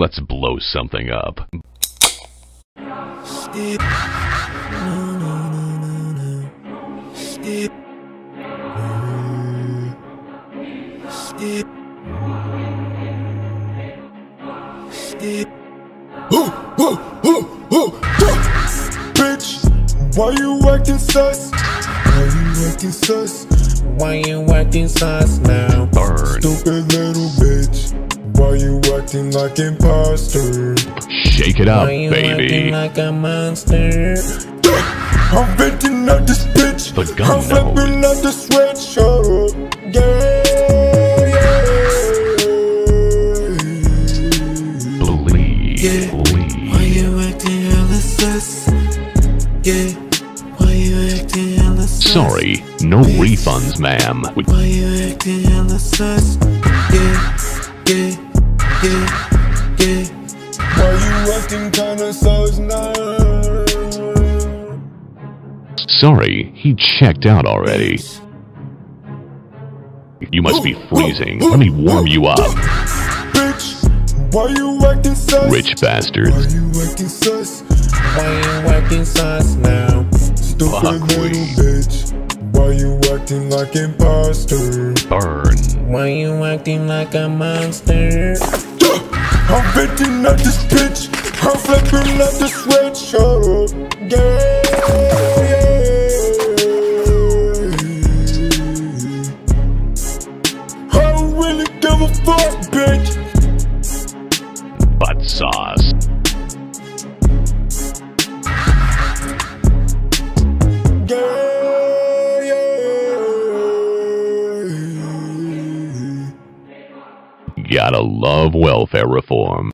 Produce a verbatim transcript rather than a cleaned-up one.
Let's blow something up. Step. No, no, no, no, no. Step. Step. Step. Oh, oh, oh, oh, bitch, why you acting sus? Why you acting sus? Why you acting sus now? Burn. Stupid little bitch, why you acting like impostor? Shake it up, Why you baby. acting like a monster? I'm venting out this bitch. The gun I'm flipping knows. out the sweatshirt. Yeah, yeah. Believe. Yeah. Believe. Why you acting hella sus? Yeah. Why you acting hella sus? Sorry, no refunds, ma'am. We- Why you acting hella sus? Yeah, yeah, yeah, yeah. Why you acting kinda sus now? Sorry, he checked out already. You must be freezing. Let me warm you up. Bitch, why you acting sus? Rich Why bastards. you acting sus? Why you acting sus now? Stupid Fuck little we. bitch, why you acting like impostor? Burn. Why you acting like a monster? I'm venting out this bitch, I'm flipping out the sweatshirt. Yeah, yeah. I don't really give a fuck, bitch. Butt sauce. Yeah, yeah. Gotta love welfare reform.